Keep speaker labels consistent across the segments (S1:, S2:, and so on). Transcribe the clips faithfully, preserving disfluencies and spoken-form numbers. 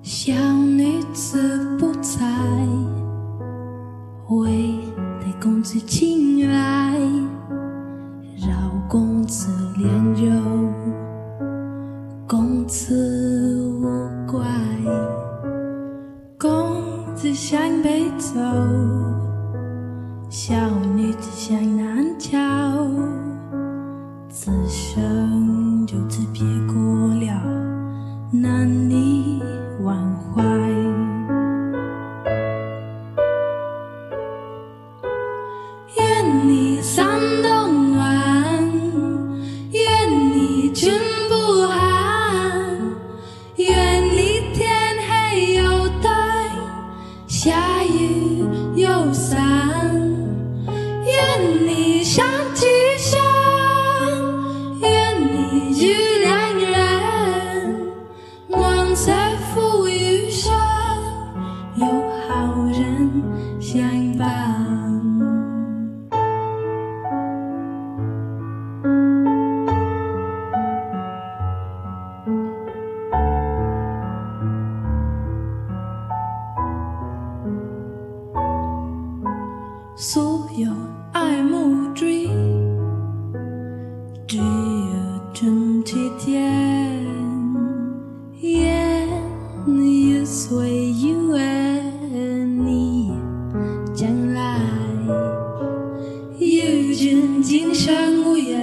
S1: 小女子不在，为对公子青睐，绕公子脸柔，公子无怪。公子向北走，小女子向南瞧，此生就此别过了，难以忘怀。愿你三冬暖，愿你君不寒，愿你天黑又对，下雨又散，愿你相聚山，愿你遇良人，暖色浮于水，有好人相伴。所有爱慕追，只有真切天，愿与岁月你将来，与君今生无缘，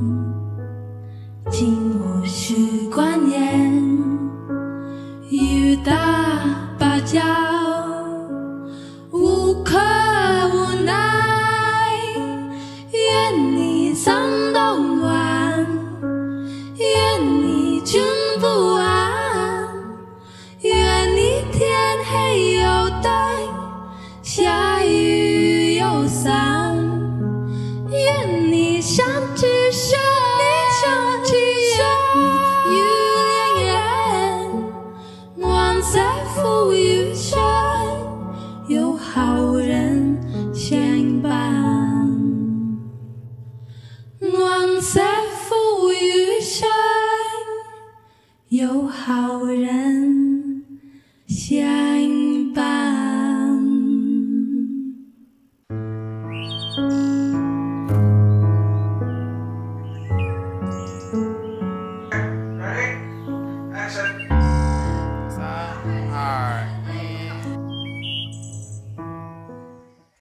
S1: 今我许观念，与大芭蕉无可无奈。愿你三冬暖，愿你君不安，愿你天黑又对，下雨又散，愿你相聚山，相聚山，遇良人，暖色浮于水，有好人相伴。暖色浮于水，有好人相伴。
S2: Ready? Action.